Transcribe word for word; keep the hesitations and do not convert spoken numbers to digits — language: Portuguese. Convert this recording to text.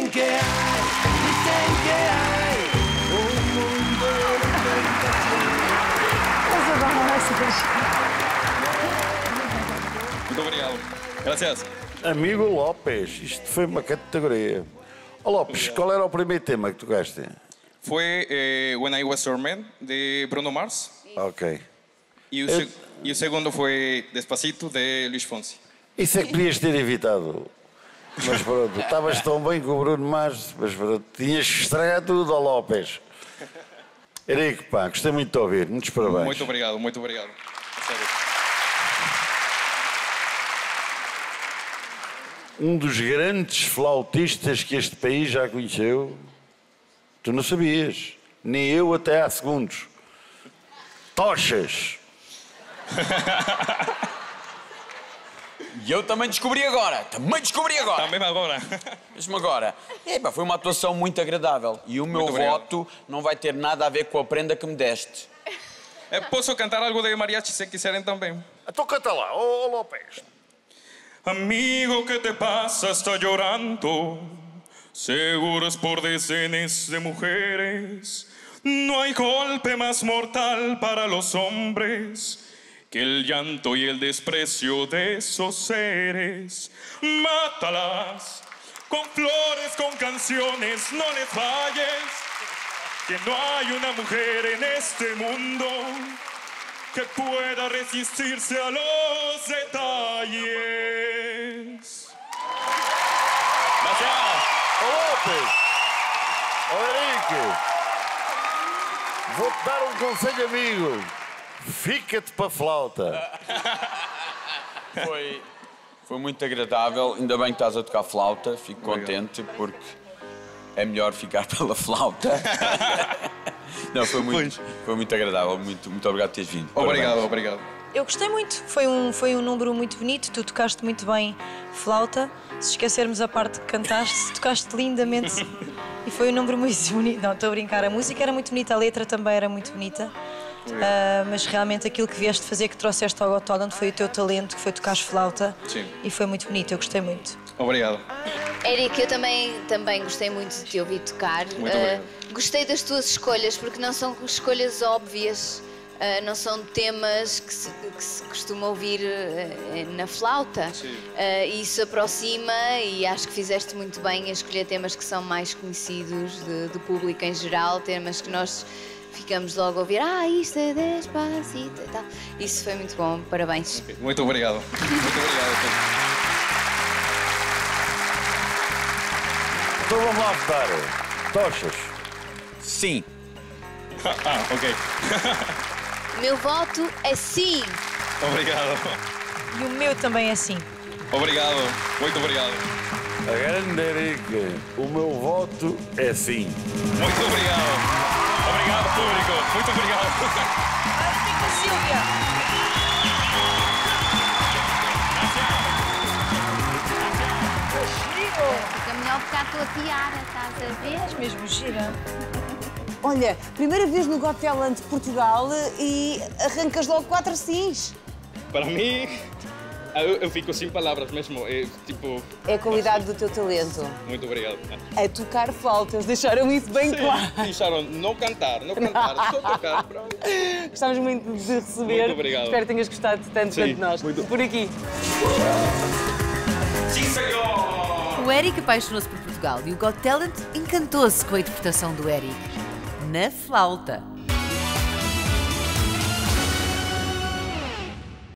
Dicen que hay, dicen que hay un mundo de Muito obrigado. Gracias. Amigo Lopes, isto foi uma categoria. Oh, Lopes, qual era o primeiro tema que tocaste? Foi eh, When I Was Your Man, de Bruno Mars. Ok. E o, Eu... se... e o segundo foi Despacito, de Luís Fonsi. Isso é que podias ter evitado. Mas pronto, estavas tão bem com o Bruno Mars, mas pronto, tinhas que estragar tudo ao Lopes. Henrique, pá, gostei muito de te ouvir. Muitos parabéns. Muito obrigado, muito obrigado. Sério. Um dos grandes flautistas que este país já conheceu, tu não sabias, nem eu até há segundos. Tochas. E eu também descobri agora, também descobri agora. Também agora. Mesmo agora. Epa, foi uma atuação muito agradável. E o meu voto não vai ter nada a ver com a prenda que me deste. Eu posso cantar algo de mariachi se quiserem também. Então canta lá, ô oh, Lopes. Amigo, ¿qué te pasa? Está llorando. Seguro es por decenas de mujeres. No hay golpe más mortal para los hombres que el llanto y el desprecio de esos seres. Mátalas con flores, con canciones, no les falles, que no hay una mujer en este mundo que pueda resistirse a los detalles. Gracias. Ô Lopes, ô Henrique, vou-te dar um conselho amigo. Fica-te para a flauta. Foi, foi muito agradável. Ainda bem que estás a tocar flauta. Fico contente porque é melhor ficar pela flauta. Não, foi muito, foi muito agradável. Muito, muito obrigado por teres vindo. Obrigado, Parabéns. obrigado. Eu gostei muito. Foi um, foi um número muito bonito. Tu tocaste muito bem flauta. Se esquecermos a parte que cantaste, tocaste lindamente. E foi um número muito bonito. Não, estou a brincar. A música era muito bonita, a letra também era muito bonita. Uh, mas realmente aquilo que vieste fazer, que trouxeste ao Got Talent, foi o teu talento, que foi tocar flauta. Sim. E foi muito bonito, eu gostei muito. Obrigado. Eric, eu também, também gostei muito de te ouvir tocar. Muito obrigado. Uh, gostei das tuas escolhas, porque não são escolhas óbvias, uh, não são temas que se, que se costuma ouvir uh, na flauta. Sim. Uh, isso aproxima e acho que fizeste muito bem a escolher temas que são mais conhecidos de, do público em geral, temas que nós ficamos logo a ouvir, ah, isto é Despacito e tal. Isso foi muito bom, parabéns. Okay. Muito obrigado. Muito obrigado. Então vamos lá votar. Tochas. Sim. Ah, ok. O meu voto é sim. Obrigado. E o meu também é sim. Obrigado. Muito obrigado. A grande Henrique, o meu voto é sim. Muito obrigado. Obrigado, público. Muito obrigado. Agora fica a Silvia. Fica melhor ficar a tua tiara, estás a ver? És mesmo gira. Olha, primeira vez no Got Talent de Portugal e arrancas logo quatro sims. Para mim, eu, eu fico sem palavras mesmo. É, tipo... É a qualidade do teu talento. Muito obrigado. É tocar flautas, deixaram isso bem Sim, claro. deixaram não cantar, não cantar, só tocar. Pronto. Gostávamos muito de receber. Muito obrigado. Espero que tenhas gostado tanto Sim, quanto nós. muito. Por aqui. Sim, senhor! O Eric apaixonou-se por Portugal e o Got Talent encantou-se com a interpretação do Eric na flauta.